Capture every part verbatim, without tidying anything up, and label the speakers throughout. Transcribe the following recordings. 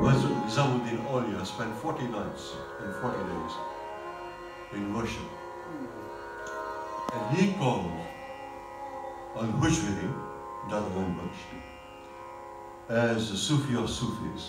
Speaker 1: Nizamuddin Aulia spent forty nights and forty days in worship. And he called Al-Hujwiri, Dadagan Baksh, as the Sufi of Sufis.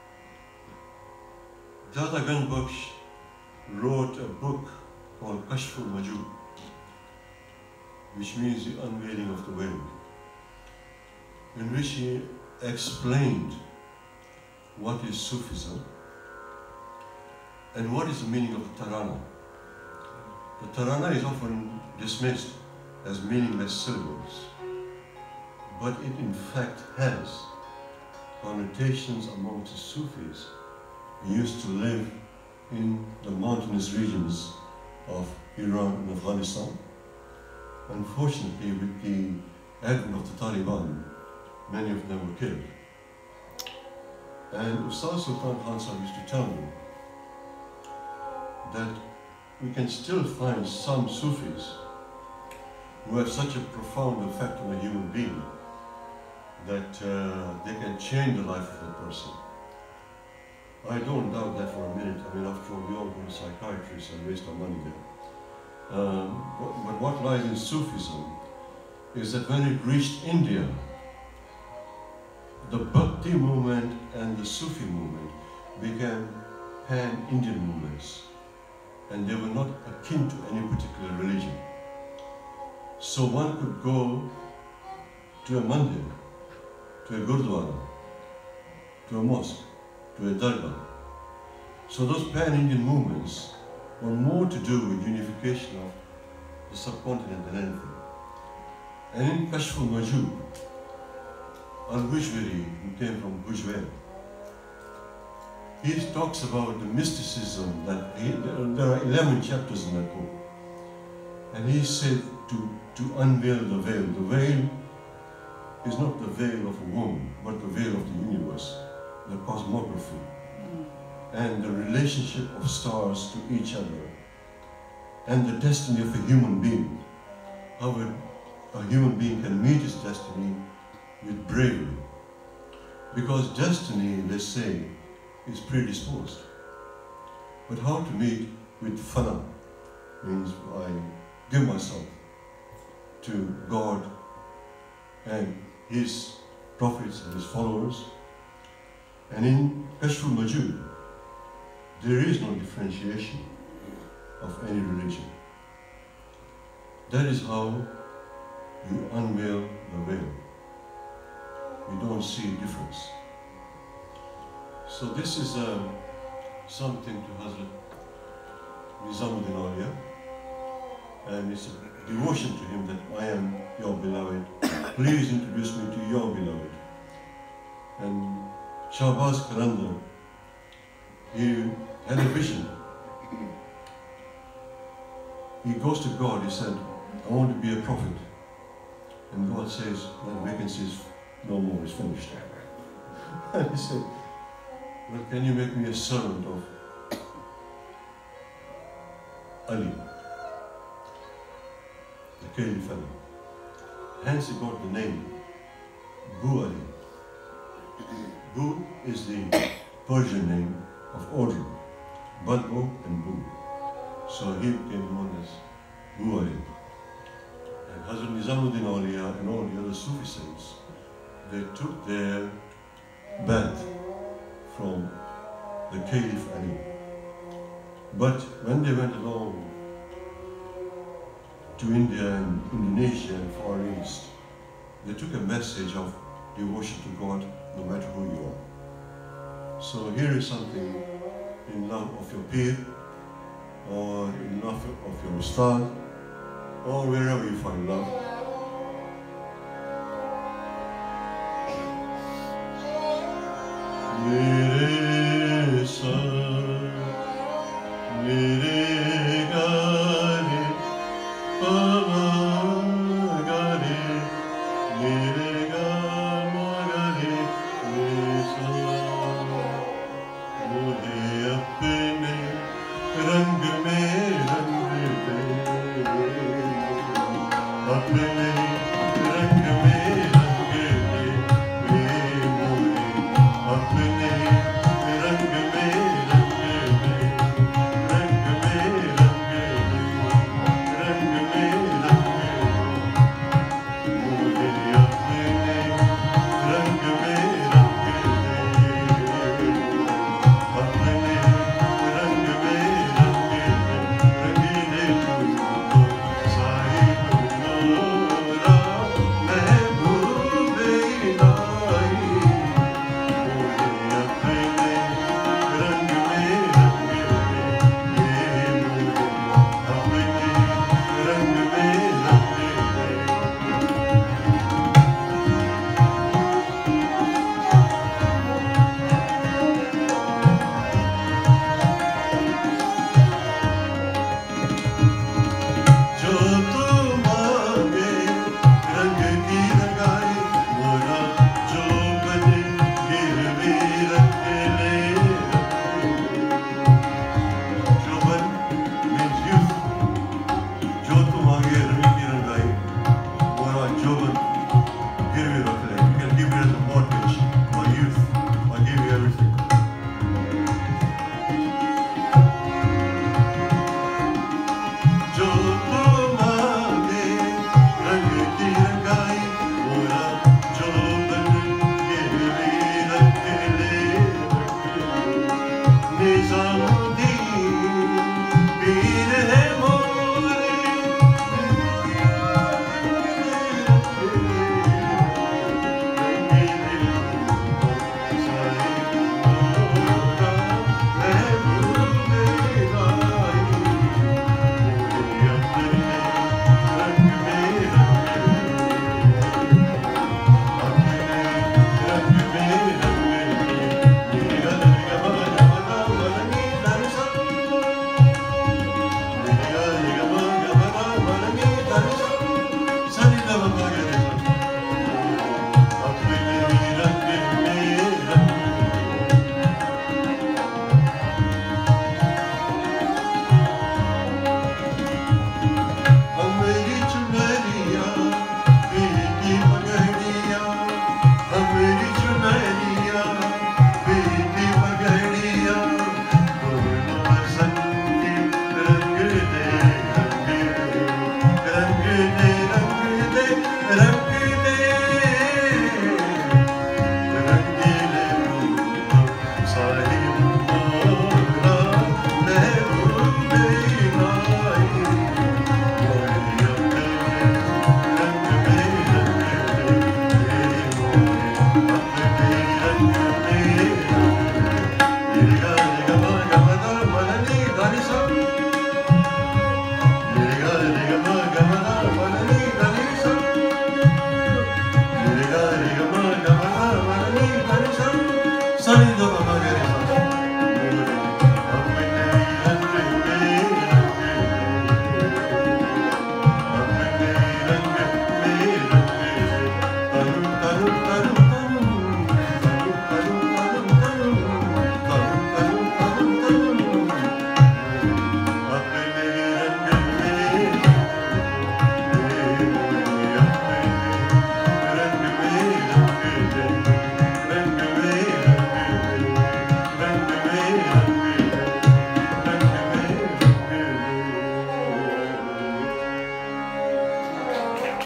Speaker 1: Dadagan Baksh wrote a book called Kashful Majud, which means the unveiling of the veil, in which he explained what is Sufism and what is the meaning of the Tarana. The Tarana is often dismissed as meaningless syllables, but it in fact has connotations amongst the Sufis who used to live in the mountainous regions of Iran and Afghanistan. Unfortunately, with the advent of the Taliban, many of them were killed. And Ustad Sultan Khan Sahib used to tell me that we can still find some Sufis who have such a profound effect on a human being that uh, they can change the life of a person. I don't doubt that for a minute. I mean, after all, we all go to psychiatrists and waste our money there. Um, but, but what lies in Sufism is that when it reached India, the Bhakti movement and the Sufi movement became pan-Indian movements, and they were not akin to any particular religion. So one could go to a mandir, to a gurdwara, to a mosque, to a dargah. So those pan-Indian movements were more to do with unification of the subcontinent than anything. And in Kashful Majud, Al-Hujwiri, who came from Hujwer, he talks about the mysticism that he, there are eleven chapters in that book. And he said to, to unveil the veil. The veil is not the veil of a woman, but the veil of the universe, the cosmography, mm. and the relationship of stars to each other, and the destiny of a human being. How a, a human being can meet his destiny with bravery. Because destiny, they say, is predisposed. But how to meet with fana means I give myself to God and His prophets and His followers. And in Kashful Majud, there is no differentiation of any religion. That is how you unveil the veil. You don't see difference. So this is uh, something to Hazrat Nizamuddin Aulia, and it's a devotion to him that I am your beloved. Please introduce me to your beloved. And Shahbaz Karandar, he had a vision. He goes to God, he said, I want to be a prophet. And God says, that vacancy is no more, it's finished. And he said, well, can you make me a servant of Ali, the Caliph Ali? Hence he got the name Bu Ali. Bu is the Persian name of order, Badbo and Bu. So he became known as Bu Ali. And Hazrat Nizamuddin Aulia and all the other Sufi saints, they took their bath from the Caliph Ali. But when they went along to India and Indonesia and Far East, they took a message of devotion to God no matter who you are. So here is something in love of your peer, or in love of your ustad, or wherever you find love. Mere sar, mere gare, pava gare, mere gama gare, mere sar. Mujhe apne rang mein rang de, apne